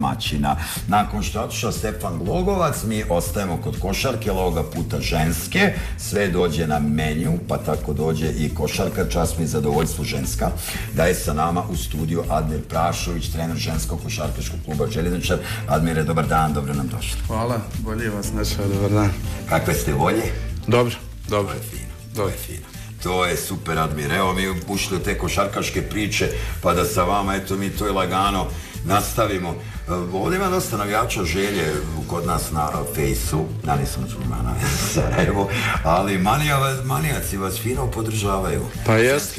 mačina. Nakon što je otišao Stefan Glogovac, mi ostajemo kod košarke, ali ovoga puta ženske. Sve dođe na menju, pa tako dođe i košarka. Čast mi i zadovoljstvo ženska. Da je sa nama u studiju Admir Prašović, trener ženskog košarkaškog kluba Željezničar. Admire, dobar dan, dobro nam došli. Hvala, bolje vas našao, dobar dan. Kakve ste volje? Dobro. To je fino, to je fino. To je super, Admir. Evo mi ušli u te košarkaške priče, pa da sa vama, eto mi to i lagano nastavimo. Ovdje ima dosta navijača Želje kod nas na Fejsu, ja nisam čuo na Sarajevo, ali manijaci vas fino podržavaju. Pa jest,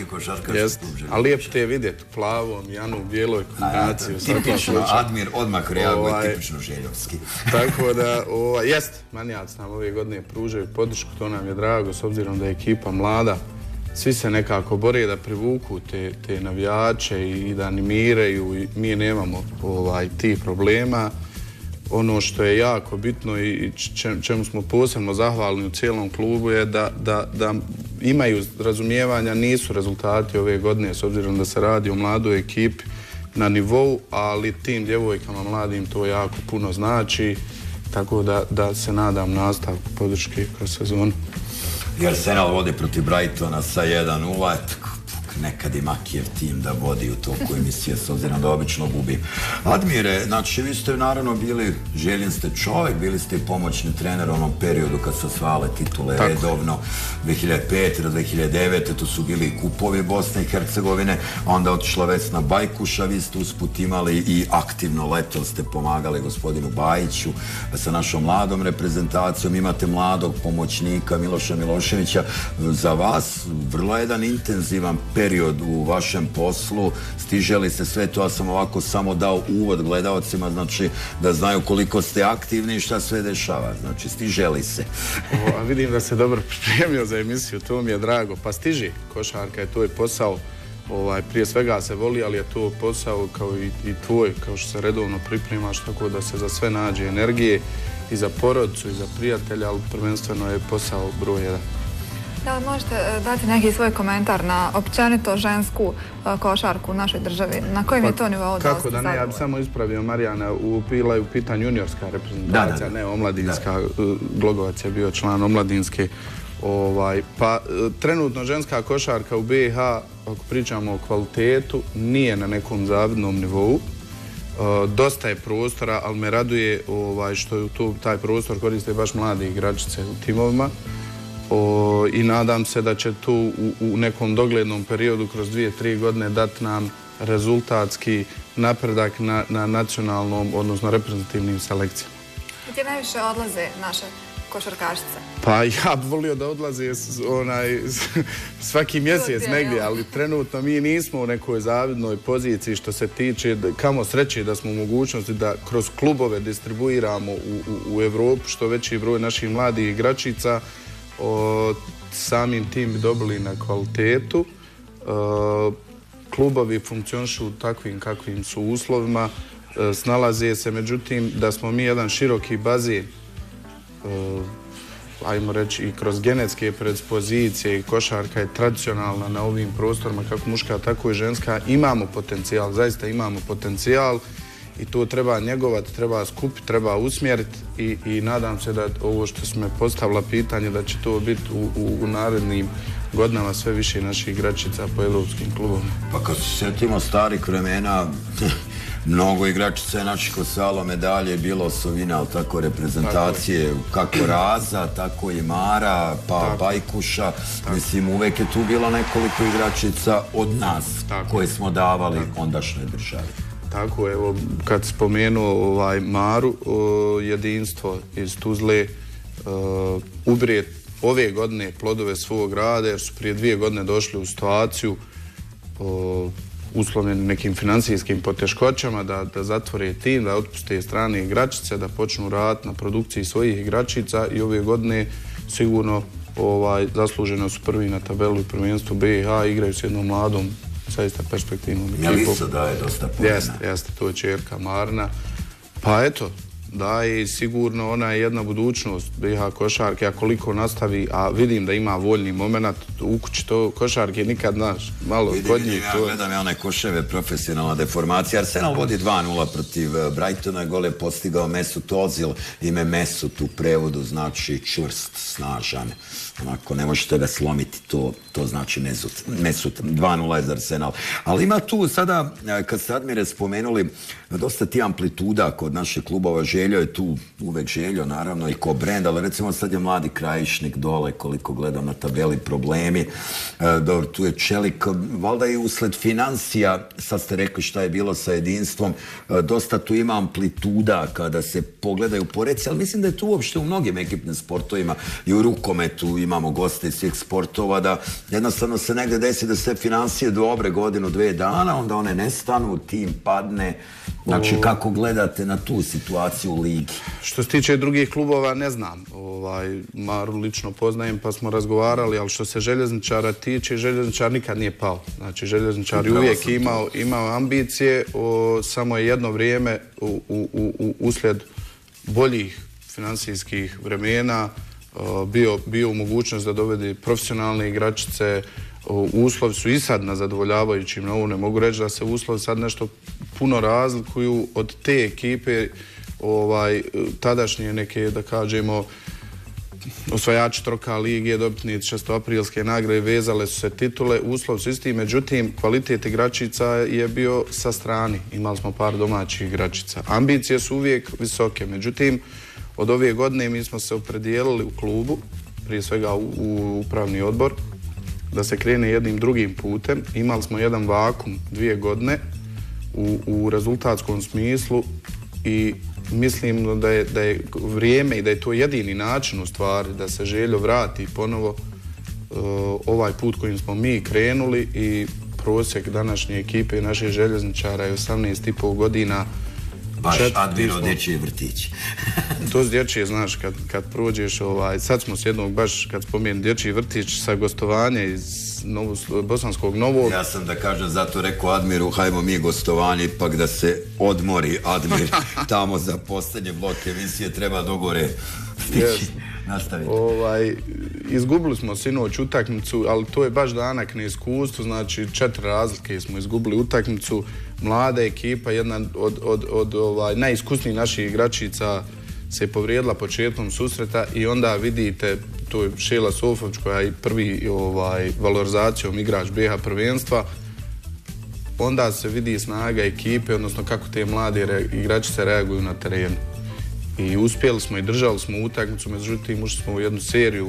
a lijep te je vidjeti u plavom, Janu u bijeloj kombinaciji. Tipično, Admir odmah reaguje, tipično željovski. Tako da, jest, manijaci nam ove godine pružaju podršku, to nam je drago, s obzirom da je ekipa mlada. Svi se nekako bore da privuku te navijače i da animiraju i mi nemamo tih problema. Ono što je jako bitno i čemu smo posebno zahvalni u cijelom klubu je da imaju razumijevanja, nisu rezultati ove godine s obzirom da se radi o mladoj ekipi na nivou, ali tim djevojkama mladim to jako puno znači, tako da se nadam nastavku podrške kroz sezonu. Arsenal vodi protiv Brightona sa 1-0, nekad i Makijev tim da vodi u toku emisije, s obzirom da obično gubi. Admire, znači vi ste naravno bili, željen ste čovjek, bili ste i pomoćni trener u onom periodu kad su osvajale titule redovno, 2005. do 2009. To su bili i kupovi Bosne i Hercegovine, onda otišla Vesna Bajkuša, vi ste usput imali i aktivno leto ste pomagali gospodinu Bajiću sa našom mladom reprezentacijom, imate mladog pomoćnika Miloša Miloševića. Za vas vrlo jedan intenzivan period u vašem poslu, stiže li se sve to, ja sam ovako samo dao uvod gledalcima, znači da znaju koliko ste aktivni i šta sve dešava, znači stiže li se? Vidim da se dobro pripremio za emisiju, to mi je drago, pa stiži, košarka je, to je posao, prije svega se voli, ali je to posao kao i tvoj, kao što se redovno pripremaš, tako da se za sve nađe energije i za porodicu i za prijatelja, ali prvenstveno je posao broj 1. Da li možete dati neki svoj komentar na općenito žensku košarku u našoj državi? Na kojem je to nivou? Kako da ne, ja bih samo ispravio Marijana, bila je u pitanju juniorska reprezentacija, ne omladinska, Glogovac je bio član omladinske. Pa trenutno ženska košarka u BiH, ako pričamo o kvalitetu, nije na nekom zavidnom nivou. Dosta je prostora, ali me raduje što taj prostor koriste baš mlade igračice u timovima. I nadam se da će tu u nekom doglednom periodu kroz 2-3 godine dati nam rezultatski napredak na nacionalnom, odnosno reprezentativnim selekcijama. Gdje najviše odlaze naše košarkašice? Pa ja bih volio da odlaze svaki mjesec negdje, ali trenutno mi nismo u nekoj zavidnoj poziciji što se tiče, kamo sreće da smo u mogućnosti da kroz klubove distribuiramo u Evropu što veći broj naših mladih igračica. Samim tim bi dobili na kvalitetu. Klubovi funkcionišu takvim kakvim su uslovima, snalaze se, međutim da smo mi jedan široki bazen, ajmo reći i kroz genetske predispozicije i košarka je tradicionalna na ovim prostorima kako muška tako i ženska, imamo potencijal, zaista imamo potencijal. I to treba njegovati, treba skupiti, treba usmjeriti i nadam se da ovo što smo postavila pitanje da će to biti u narednim godinama sve više naših igračica po evropskim klubovima. Pa kad se sjetimo starih vremena, mnogo igračica je naših osvajalo medalje, bilo osovina, ali tako reprezentacije, kako Raza, tako i Mara, pa Bajkuša. Mislim, uvek je tu bilo nekoliko igračica od nas koje smo davali ondašnjoj državi. Tako, evo, kad spomenuo Maru, jedinstvo iz Tuzle, ubire ove godine plodove svog rada, jer su prije 2 godine došli u situaciju uslovljeni nekim financijskim poteškoćama da zatvore tim, da otpuste strane igračice, da počnu raditi na produkciji svojih igračica i ove godine sigurno zasluženo su prvi na tabelu i prvenstvu BiH, igraju s jednom mladom zaista perspektivnom ekipom. Melisa daje dosta pomena. Jeste, to je čerka Marna. Pa eto, daje i sigurno ona je jedna budućnost BiH košarke, a koliko nastavi, a vidim da ima voljni moment, u kući to košarke nikad, znaš, malo kod njih. Ja gledam one koševe, profesionalna deformacija. Arsenal vodi 2-0 protiv Brightona, gol je postigao Mesut Ozil, ime Mesut u prevodu znači čvrst, snažan. Onako, ne možete ga slomiti, to znači Mesut. 2-0 je za Arsenal. Ali ima tu sada, kad ste Admire spomenuli, dosta ti amplituda kod naših klubova. Željo je tu uvek Željo, naravno, i ko brend, ali recimo sad je Mladi Krajišnik dole, koliko gledam na tabeli, problemi. Dobro, tu je Čelik, valjda i usled financija, sad ste rekli šta je bilo sa jedinstvom, dosta tu ima amplituda kada se pogledaju poreci, ali mislim da je tu uopšte u mnogim ekipnim sportovima i u rukometu imamo goste iz svih sportova, da jednostavno se negde desi da se financije dobre godinu, 2 dana, onda one nestanu, tim padne. Znači, kako gledate na tu situaciju u ligi? Što se tiče drugih klubova, ne znam. Maru lično poznajem pa smo razgovarali, ali što se Željezničara tiče, Željezničar nikad nije pao. Znači, Željezničar je uvijek imao ambicije, samo je jedno vrijeme uslijed boljih financijskih vremena bio u mogućnost da dovede profesionalne igračice. Uslovi su i sad na zadovoljavajućim, na ovu ne mogu reći da se uslovi sad nešto puno razlikuju od te ekipe tadašnje neke, da kažemo, osvajači troka lige, dobitnici šestoaprilske nagrade, vezale su se titule, uslovi su isti, međutim kvalitet igračica je bio sa strani, imali smo par domaćih igračica. Ambicije su uvijek visoke, međutim od ove godine mi smo se opredijelili u klubu, prije svega u upravni odbor, da se krene jednim drugim putem. Imali smo jedan vakum 2 godine u rezultatskom smislu i mislim da je vrijeme i da je to jedini način u stvari da se Željo vrati ponovo ovaj put kojim smo mi krenuli i prosjek današnje ekipe naših Željezničara je 18,5 godina. Baš Admiro dječji vrtić. To s dječje, znaš, kad prođeš, sad smo s jednog, baš kad spomenu dječji vrtić sa gostovanja iz Bosanskog Novog. Ja sam da kažem, zato rekao Admiru, hajmo mi gostovanje, ipak da se odmori Admir tamo za posljednje blok emisije, treba dogore stići. Nastaviti. Izgubili smo sinoć utakmicu, ali to je baš danak na iskustvu, znači 4 razlike smo izgubili utakmicu. Mlada ekipa, jedna od najiskusnijih naših igračica se je povrijedila početkom susreta i onda vidite, to je Šela Sofović koja je prvi valorizacijom igrač BiH prvenstva, onda se vidi snaga ekipe, odnosno kako te mlade igračice reaguju na terenu. I uspjeli smo i držali smo utakmicu, međutim ušli smo u jednu seriju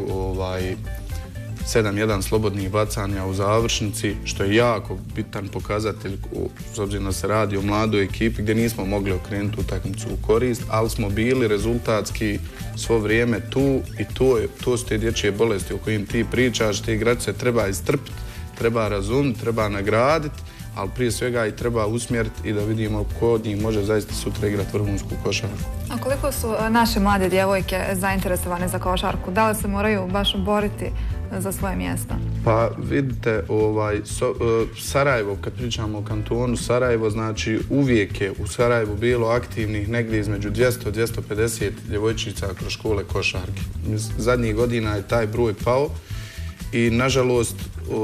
7-1 slobodnih bacanja u završnici, što je jako bitan pokazatelj, s obzirom da se radi o mladoj ekipi gdje nismo mogli okrenuti utakmicu u korist, ali smo bili rezultatski svo vrijeme tu i to su te dječje bolesti o kojim ti pričaš, te igračice treba istrpiti, treba razumjeti, treba nagraditi, ali prije svega i treba usmjeriti i da vidimo ko od njih može zaista sutra igrati vrhunsku košarku. A koliko su naše mlade djevojke zainteresovane za košarku? Da li se moraju baš boriti za svoje mjesta? Pa vidite, Sarajevo, kad pričamo o kantonu Sarajevo, znači uvijek je u Sarajevu bilo aktivnih negdje između 200-250 djevojčica kroz škole košarke. Zadnjih godina je taj broj pao i nažalost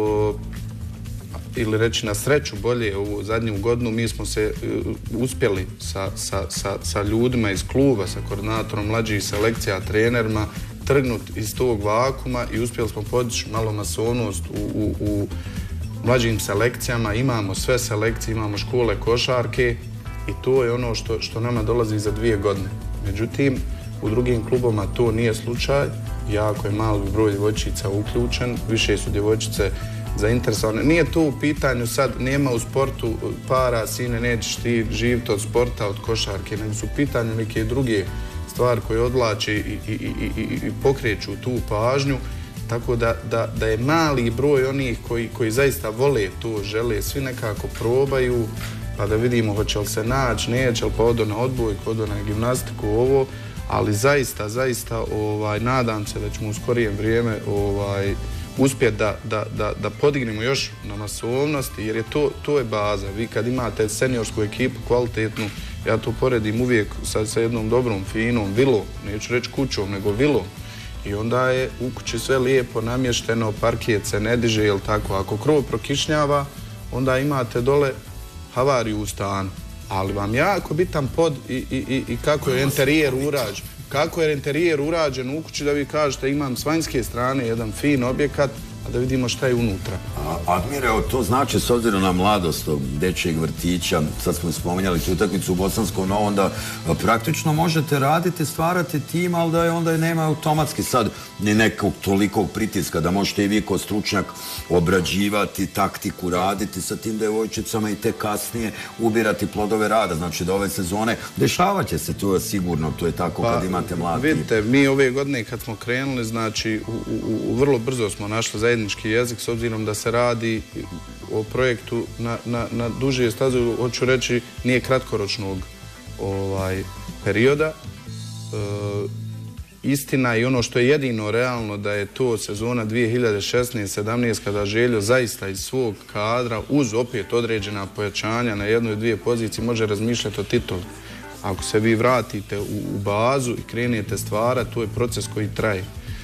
ili reći na sreću bolje u zadnju godinu mi smo se uspjeli sa ljudima iz kluba, sa koordinatorom mlađih selekcija, trenerima, trgnuti iz tog vakuma i uspjeli smo podići malo masovnost u mlađim selekcijama. Imamo sve selekcije, imamo škole košarke i to je ono što nama dolazi za 2 godine. Međutim, u drugim klubovima to nije slučaj, jako je mali broj djevojčica uključen, više su djevojčice zainteresovane. Nije to u pitanju sad, nema u sportu para, sine, nećeš ti živjeti od sporta, od košarke, nego su u pitanju neke druge stvari koje odlače i pokreću tu pažnju, tako da je mali broj onih koji zaista vole to, žele, svi nekako probaju, pa da vidimo hoće li se naći, neće li pa odo na odbojku, odo na gimnastiku, ovo, ali zaista, nadam se da ćemo u skorijem vrijeme uspjeti da podignemo još na masovnosti, jer je to je baza. Vi kad imate seniorsku ekipu kvalitetnu Ja to poredim uvijek sa jednom dobrom, finom vilom, neću reći kućom, nego vilom. I onda je u kući sve lijepo namješteno, parket se ne diže, jel tako? Ako krov prokišnjava, onda imate dole havariju u stanu. Ali vam jako bitan pod i kako je interijer urađen. Kako je interijer urađen u kući da vi kažete imam s vanjske strane jedan fin objekat, a da vidimo šta je unutra. Admire, to znači s obzirom na mladost tog dečjeg vrtića, sad smo spominjali tu utakmicu u Bosanskom Novom, onda praktično možete raditi, stvarati tim, ali da je onda nema automatski sad ni nekog tolikog pritiska da možete i vi kao stručnjak obrađivati, taktiku raditi sa tim devojčicama i te kasnije ubirati plodove rada. Znači da ove sezone dešavat će se, to je sigurno, to je tako kad imate mladi. Vidite, mi ove godine kad smo krenuli, znači vrlo brzo smo našli zajednički jezik s obzirom da se radi o projektu na duže staze, hoću reći, nije kratkoročnog perioda. Istina i ono što je jedino realno da je to sezona 2016-17 kada Željo zaista iz svog kadra uz opet određena pojačanja na jednoj dvije pozicije može razmišljati o tituli. Ako se vi vratite u bazu i krenete stvarati, to je proces koji traje.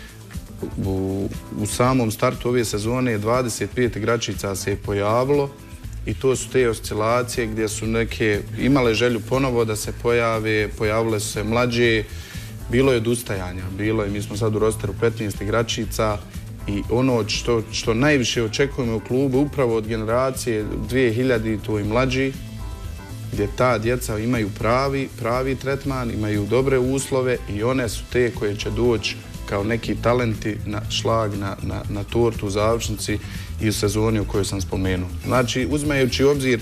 U samom startu ove sezone 25 igračica se je pojavilo i to su te oscilacije gdje su neke imale želju ponovo da se pojave, pojavile su se mlađe, bilo je odustajanja, mi smo sad u rosteru 15 igračica i ono što najviše očekujemo u klubu upravo od generacije 2000 i mlađi, gdje ta djeca imaju pravi tretman, imaju dobre uslove i one su te koje će doći kao neki talenti na šlag, na tortu u završnici i u sezoni o kojoj sam spomenuo. Znači, uzmajući u obzir,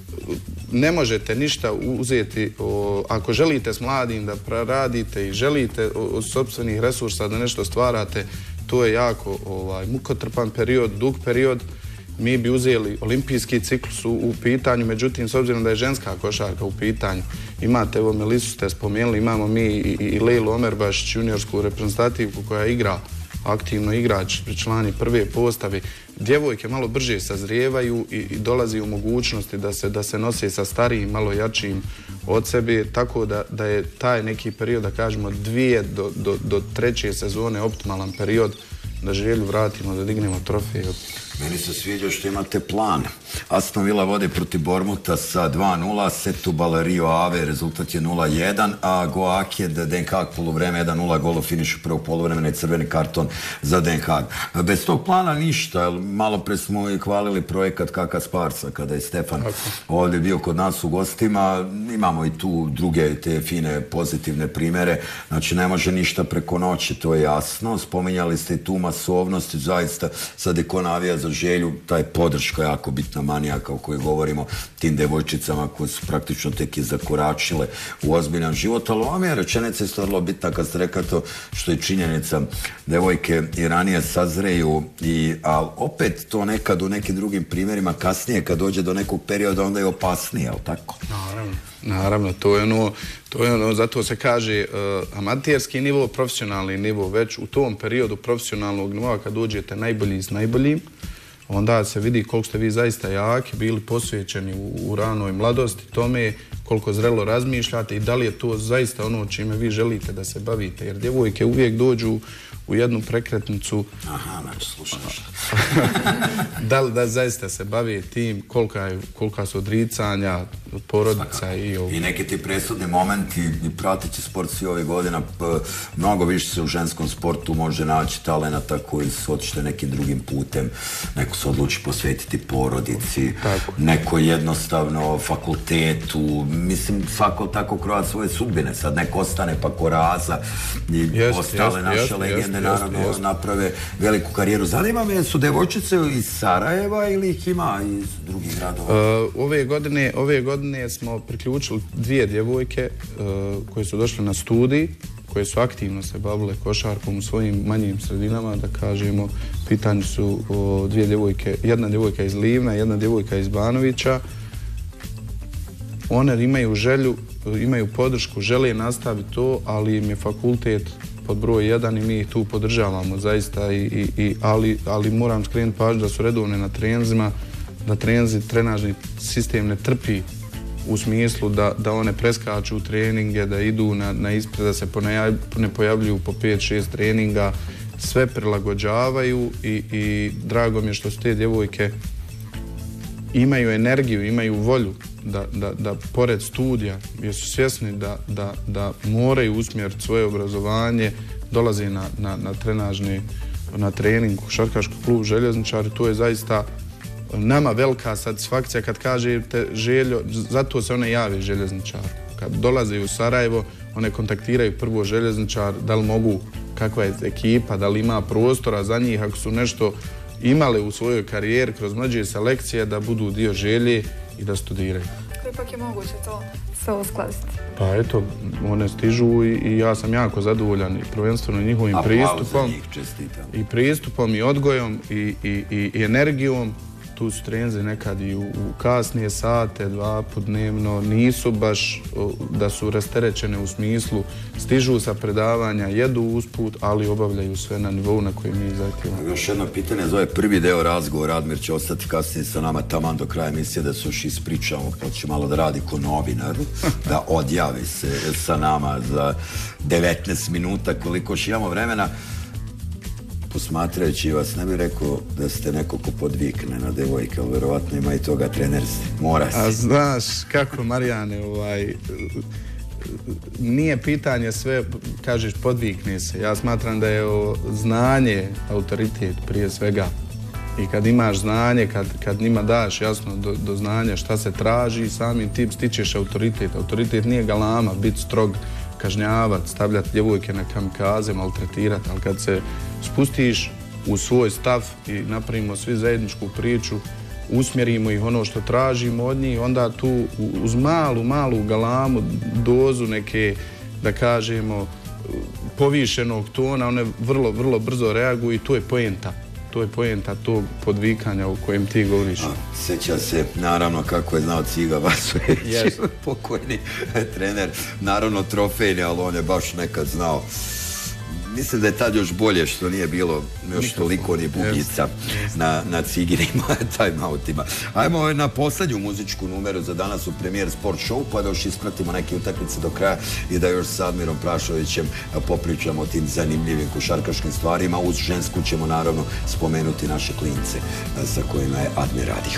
ne možete ništa uzeti, ako želite s mladim da radite i želite od sopstvenih resursa da nešto stvarate, to je jako mukotrpan period, dug period. Mi bi uzeli olimpijski ciklus u pitanju, međutim, s obzirom da je ženska košarka u pitanju, imate, evo Melisu ste spomenuli, imamo mi i Lejlu Omerbašić, juniorsku reprezentativku koja igra, aktivno igrač, člani prve postave. Djevojke malo brže sazrijevaju i dolazi u mogućnosti da se nose sa starijim, malo jačim od sebe, tako da je taj neki period, da kažemo, 2 do 3. sezone optimalan period da Želju vratimo, da dignemo trofej. Meni se sviđa što imate plan. Aston Villa vodi protiv Bormuta sa 2-0, Setubal Rio Ave, rezultat je 0-1, a Go Ahead Den Haag poluvreme 1-0, gol u finišu prvog poluvremena i crveni karton za Den Haag. Bez tog plana ništa, malo pre smo i hvalili projekat Kaka Sparsa, kada je Stefan ovdje bio kod nas u gostima, imamo i tu druge te fine pozitivne primere, znači ne može ništa preko noći, to je jasno. Spominjali ste i tu masovnost, zaista sad je ko navija za Želju, taj podrška jako bitna manijaka o kojoj govorimo, tim devojčicama koje su praktično tek i zakoračile u ozbiljan život, ali ova mi je rečenica isto vrlo bitna kad ste rekao to što je činjenica, devojke i ranije sazreju, ali opet to nekad u nekim drugim primjerima kasnije kad dođe do nekog perioda onda je opasnije, ali tako? Naravno, to je ono, zato se kaže amaterski nivo, profesionalni nivo, već u tom periodu profesionalnog nivoa kad dođete najbolji s najboljim, onda se vidi koliko ste vi zaista jaki, bili posvećeni u ranoj mladosti tome, koliko zrelo razmišljate i da li je to zaista ono čime vi želite da se bavite. Jer djevojke uvijek dođu u jednu prekretnicu. Aha, znači slušaš. Da li da zaista se bave tim, kolika su odricanja, porodica i ovo. I neki ti presudni momenti i prateći sport svi ovih godina, mnogo više se u ženskom sportu može naći talenata koji su otišli nekim drugim putem. Neko se odluči posvetiti porodici, neko jednostavno fakultetu, mislim svako tako kroja svoje sudbine. Sad neko ostane pa Koraza i ostale naše legende naravno naprave veliku karijeru. Zanima me, su devojčice iz Sarajeva ili ih ima iz drugih gradova? Ove godine smo priključili 2 djevojke koje su došle na studij, koje su aktivno se bavile košarkom u svojim manjim sredinama, da kažemo, pitanju su 2 djevojke, jedna djevojka iz Livna, jedna djevojka iz Banovića. One imaju želju, imaju podršku, žele nastaviti to, ali im je fakultet pod broj 1 i mi ih tu podržavamo zaista, ali moram skrenuti pažnju da su redovne na trenizima, da trenažni sistem ne trpi u smislu da one preskaču treninge, da idu na ispred, da se ne pojavljuju po 5-6 treninga, sve prilagođavaju i drago mi je što su te djevojke imaju energiju, imaju volju da pored studija, jer su svjesni da moraju usmjeriti svoje obrazovanje, dolaze na trening košarkaškog klub Željezničari. To je zaista nama velika satisfakcija kad kažete Željo, zato se one jave Željezničaru. Kad dolaze u Sarajevo, one kontaktiraju prvo Željezničar, da li mogu, kakva je ekipa, da li ima prostora za njih, ako su nešto imale u svojoj karijeri kroz mlađe selekcije, da budu dio Želje i da studiraju. Ipak je moguće to sve uskladiti. Pa eto, one stižu i ja sam jako zadovoljan i prvenstveno njihovim pristupom i odgojom i energijom. Tu su treninzi nekad i u kasnije sate, 2 put dnevno, nisu baš da su rasterećene u smislu, stižu sa predavanja, jedu usput, ali obavljaju sve na nivou na koji mi zahtijevamo. Još jedno pitanje za ovaj prvi deo razgovora, Admir će ostati kasnije sa nama taman do kraja emisije da se još ispričamo, pa će malo da radi ko novinar, da odjavi se sa nama za 19 minuta koliko još imamo vremena. Posmatrajući vas, ne bih rekao da ste neko ko podvikne na devojke, ali verovatno ima i toga trenerstva. Mora se. A znaš kako, Marijane, nije pitanje sve, kažeš, podvikne se. Ja smatram da je znanje autoritet prije svega. I kad imaš znanje, kad njima daš jasno do znanja šta se traži, samim tim stičeš autoritet. Autoritet nije galama, biti strog, kažnjavati, stavljati djevojke na kamikaze, maltretirati, ali kad se spustiš u svoj stav i napravimo svi zajedničku priču, usmjerimo ih ono što tražimo od njih, onda tu uz malu galamu, dozu neke, da kažemo, povišenog tona, one vrlo brzo reaguju i to je poenta. To je poenta tog podvikanja o kojem ti govoriš. Sjeća se, naravno, kako je znao Ciga Vasović, pokojni trener, naravno trofejni, ali on je baš nekad znao. Mislim da je tad još bolje što nije bilo još toliko ni bubica na Ciginim time-outima. Ajmo na posljednju muzičku numeru za danas u Premijer Sport Show, pa da još ispratimo neke utakmice do kraja i da još s Admirom Prašovićem popričamo o tim zanimljivim košarkaškim stvarima. Uz žensku ćemo naravno spomenuti naše klince sa kojima je Admir radio.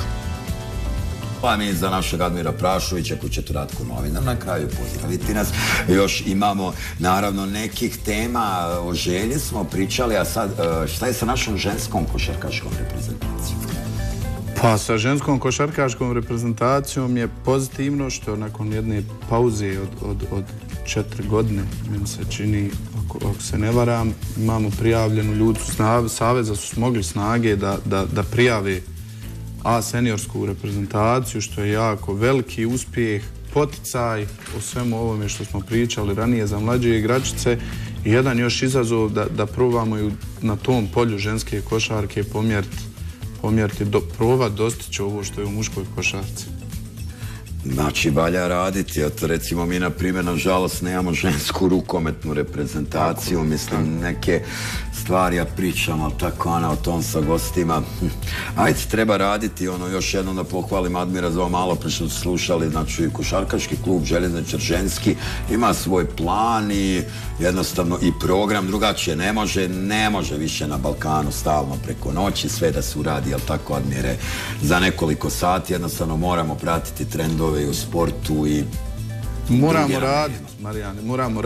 Pa mi za našeg Admira Prašovića, koji će to Ratko novinar, na kraju pozdraviti nas. Još imamo naravno nekih tema, o Želji smo pričali, a sad šta je sa našom ženskom košarkaškom reprezentacijom? Pa sa ženskom košarkaškom reprezentacijom je pozitivno što nakon jedne pauze od 4 godine, meni se čini, ako se ne varam, imamo prijavljenu ljudi su Saveza su smogli snage da prijave seniorsku reprezentaciju, što je jako veliki uspjeh, poticaj o svemu ovome što smo pričali ranije za mlađe igračice i jedan još izazov da probamo i na tom polju ženske košarke pomjeriti, probati dostići ovo što je u muškoj košarci. Znači, valja raditi, eto recimo mi na primjer nažalost nemamo žensku rukometnu reprezentaciju, mislim neke stvari ja pričam, ali tako o tom sa gostima. Ajde, treba raditi, još jednom da pohvalim Admira za ovo malo pre što su slušali, znači košarkaški klub Željezničar ženski ima svoj plan i jednostavno i program, drugačije ne može više na Balkanu stalno preko noći sve da se uradi, jel tako Admire, za nekoliko sati, jednostavno moramo pratiti trendove i u sportu i moramo raditi, Marijane, moramo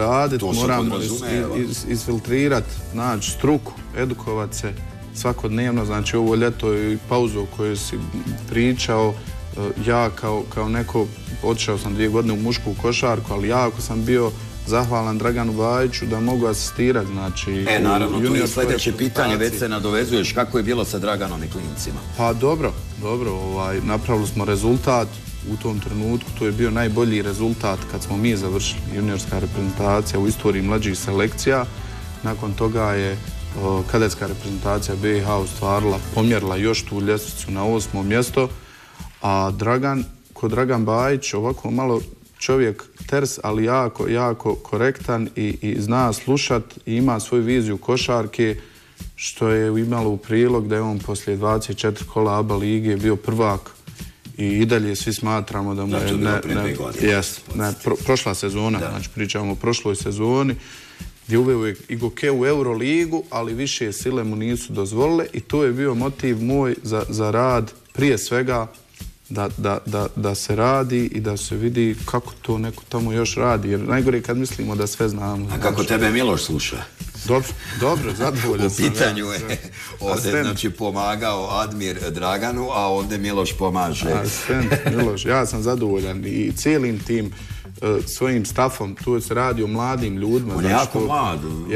isfiltrirati, znači struku, edukovati se svakodnevno, znači ovo ljeto i pauzu o kojoj si pričao, ja kao neko, otišao sam 2 godine u mušku košarku, ali jako sam bio zahvalan Draganu Bajiću da mogu asistirati, znači... Naravno, to je sljedeće pitanje, već se nadovezuješ, kako je bilo sa Draganom i klincima? Pa dobro, napravili smo rezultat u tom trenutku, to je bio najbolji rezultat kad smo mi završili juniorska reprezentacija u istoriji mlađih selekcija. Nakon toga je kadetska reprezentacija BiH ostvarila, pomjerila još tu ljestvicu na 8. mjesto, a Dragan Bajić, ovako malo čovjek ters, ali jako korektan i zna slušat i ima svoju viziju košarke, što je imalo u prilog da je on poslije 24 kola ABA lige bio prvak i dalje svi smatramo da mu je prošla sezona, znači pričamo o prošloj sezoni, gdje uveo Igoke u Euroligu, ali više sile mu nisu dozvolile i to je bio motiv moj za rad, prije svega da se radi i da se vidi kako to neko tamo još radi, jer najgore je kad mislimo da sve znamo. A kako tebe Miloš sluša? Dobro, zadovoljan sam. U pitanju je ovdje znači pomagao Admir Draganu, a ovdje Miloš pomaže. Miloš, ja sam zadovoljan i cijelim tim svojim stafom, tu se radi o mladim ljudima. On je jako mlad,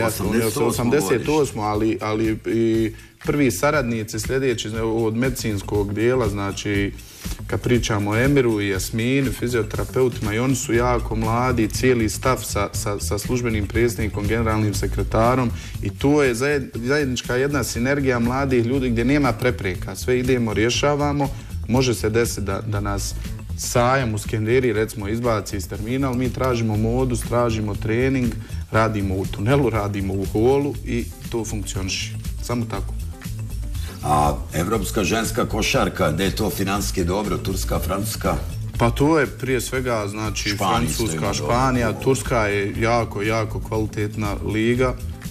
88, ali i prvi saradnici sljedeći od medicinskog dijela, znači kad pričamo o Emiru i Jasmini, fizioterapeutima, i oni su jako mladi, cijeli stav sa službenim predsjednikom, generalnim sekretarom, i tu je zajednička jedna sinergija mladih ljudi gdje nema prepreka. Sve idemo, rješavamo, može se desiti da nas sajam u Skenderi recimo izbaci iz terminal, mi tražimo modus, tražimo trening, radimo u tunelu, radimo u holu i to funkcioniše. Samo tako. A evropska ženska košarka, gdje je to financijski dobro, Turska, Francuska? Pa to je prije svega, znači Francuska, Španija, Turska je jako kvalitetna liga.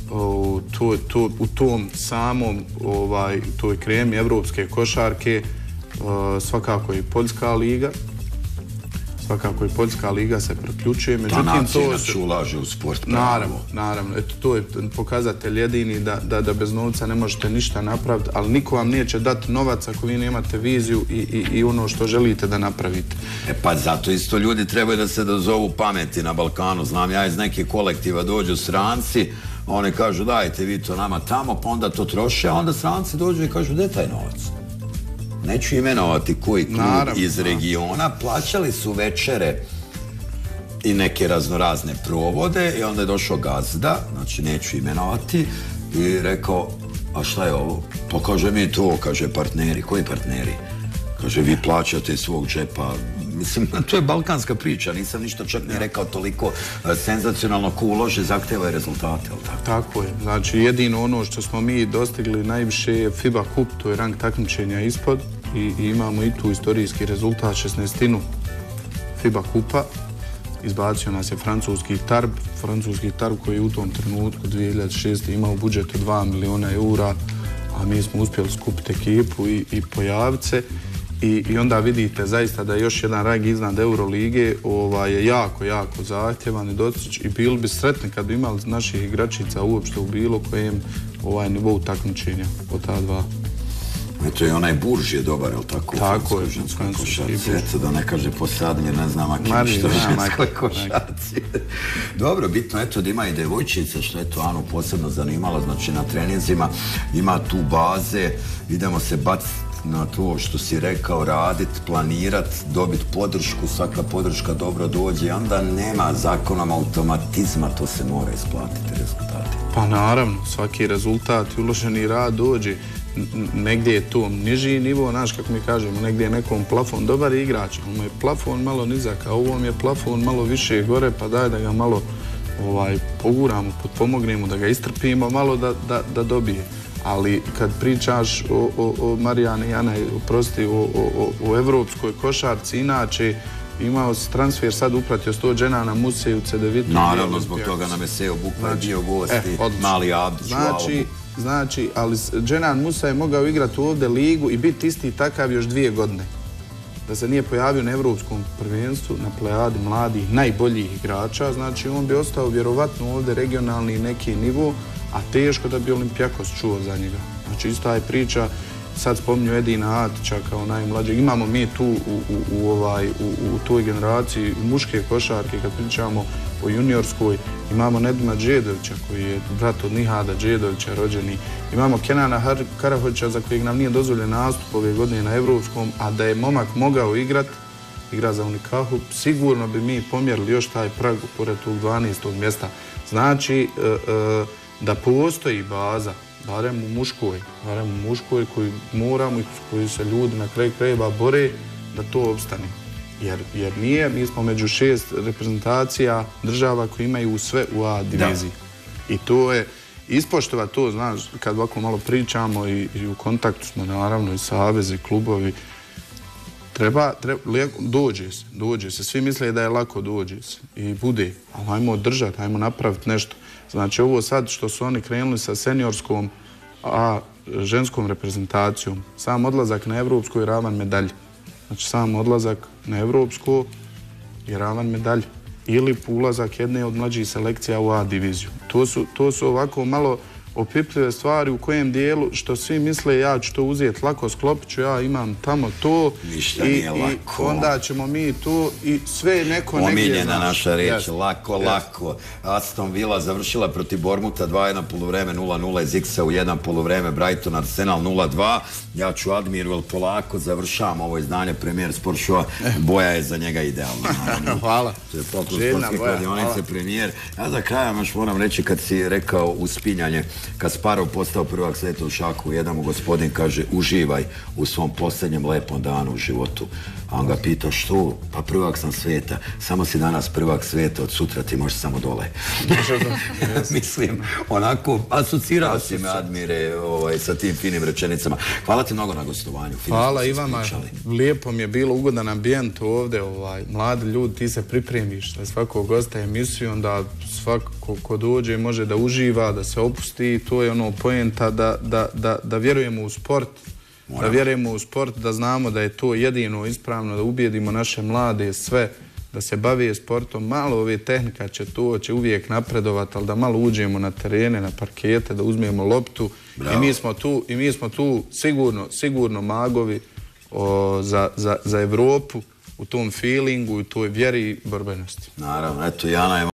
U tom samom toj kremi evropske košarke svakako je Poljska liga. Svakako i Poljska liga se priključuje. Ta nacija inače ulaže u sport. Naravno. Eto, to je pokazatelj jedini da bez novca ne možete ništa napraviti, ali niko vam neće dati novac ako vi nemate viziju i ono što želite da napravite. Pa zato isto ljudi trebaju da se dozovu pameti na Balkanu. Znam ja iz nekih kolektiva dođu stranci, oni kažu dajte vi to nama tamo, pa onda to troše, a onda stranci dođu i kažu gdje je taj novac? Neću imenovati koji klub iz regiona, plaćali su večere i neke raznorazne provode i onda je došao gazda, znači neću imenovati, i rekao, a šta je ovo? Pa kaže mi to, kaže partneri. Koji partneri? Kaže vi plaćate iz svog džepa. Mislim, to je balkanska priča, nisam ništa čak ne rekao toliko senzacionalno, ko ulože zahteva i rezultate. Tako je, znači jedino ono što smo mi dostigli najviše je FIBA Kup, to je rang takmičenja ispod, i imamo i tu istorijski rezultat, 16. FIBA Kupa. Izbacio nas je francuski Tarb koji je u tom trenutku 2006. imao budžet od 2 miliona eura, a mi smo uspjeli skupiti ekipu i pojaviti se. I onda vidite zaista da je još jedan rang iznad Eurolige je jako zahtjevan i dostić, i bili bi sretni kad bi imali naših igračica uopšte u bilo kojem nivou takmičenja od ta dva. Eto je onaj Burž je dobar, je li tako? Tako je, košarci. Eto da ne kaže Posadnje, ne znam Akim što je ženskoj košarci. Dobro, bitno eto da ima i devojčica, što je to Anu posebno zanimalo, znači na treninzima ima tu baze, idemo se baciti na to što si rekao, radit, planirat, dobit podršku, svaka podrška dobro dođe i onda nema zakonom automatizma, to se mora isplatiti rezultati. Pa naravno, svaki rezultat i uloženi rad dođe. Negdje je to niži nivo, znaš kako mi kažemo, negdje je nekom plafon dobar igrač, ono je plafon malo nizak, a ovom je plafon malo više gore, pa daj da ga malo poguramo, potpomognemo, da ga istrpimo malo da dobije. Ali kad pričaš o Marijane i Ana, oprosti, o evropskoj košarci, inače imao se transfer, sad upratio 100 Dženana Museju, CDVitu. Naravno, zbog toga nam je Seo Bukva bio gosti, Mali Abdić u Albu. Znači, ali Dženan Musa je mogao igrati ovdje ligu i biti isti takav još 2 godine. Da se nije pojavio na evropskom prvenstvu, na plejadi mladih, najboljih igrača, znači on bi ostao vjerovatno ovdje regionalni neki nivo, a teško da bi Olimpijakos čuo za njega. Znači, ista je priča, sad spominju Edina Atića kao najmlađeg. Imamo mi tu u toj generaciji muške košarke, kad pričamo o juniorskoj, imamo Nedima Džedovića koji je brat od Nihada Džedovića rođeni. Imamo Kenana Karahovića za kojeg nam nije dozvoljen nastup ove godine na evropskom, a da je momak mogao igra za Unikahu, sigurno bi mi pomjerili još taj prag pored tog 12. mjesta. Znači da postoji baza, barem u muškoj koju moramo i koju se ljudi na kraju krajeva bore da to opstane. Jer nije, mi smo među 6 reprezentacija država koji imaju sve u A diviziji. I to je, ispoštova to, znaš, kad ovako malo pričamo i u kontaktu smo naravno i savezi, klubovi, dođe se. Svi misle da je lako, dođe se. I bude. Ali ajmo održati, ajmo napraviti nešto. Znači ovo sad što su oni krenuli sa seniorskom, a ženskom reprezentacijom, sam odlazak na evropsku je ravan medalji. Znači sam odlazak na evropsku je ravan medalji. Ili ulazak jedne od mlađih selekcija u A diviziju. To su ovako malo opipljive stvari u kojem dijelu što svi misle ja ću to uzeti lako, sklopit ću, ja imam tamo to. Ništa nije lako. Onda ćemo mi tu i sve neko negdje. Omiljena naša reč, lako. Aston Villa završila protiv Bournemoutha 2-1 poluvreme 0-0 iz X-a u 1 poluvreme, Brighton Arsenal 0-2. Ja ću Admiru, polako završavam ovo izdanje Premier Sport Showa. Boja je za njega idealna. Hvala. To je poklon sportske kladionice Premier. Ja za kraja još moram reći kad si rekao uspinjanje, Kasparov postao prvak svijeta u šahu, jedan mu gospodin kaže uživaj u svom posljednjem lepom danu u životu. A on ga pita što? Pa prvak sam svijeta. Samo si danas prvak svijeta, od sutra ti možeš samo dole. Mislim, onako asocirao si me, Admire, sa tim finim rečenicama. Hvala ti mnogo na gostovanju. Hvala i vama. Lijepo mi je bilo, ugodan ambijent ovdje. Mladi ljudi, ti se pripremiš za svakog gosta emisiju, onda svako ko dođe može da uživa, da se opusti. To je ono poenta da vjerujemo u sport. Da vjerujemo u sport, da znamo da je to jedino ispravno, da ubijedimo naše mlade sve da se bave sportom. Malo ove tehnika će uvijek napredovati, ali da malo uđemo na terene, na parkete, da uzmemo loptu. I mi smo tu sigurno magovi za Evropu u tom feelingu, u toj vjeri i borbenosti. Naravno, eto Jana je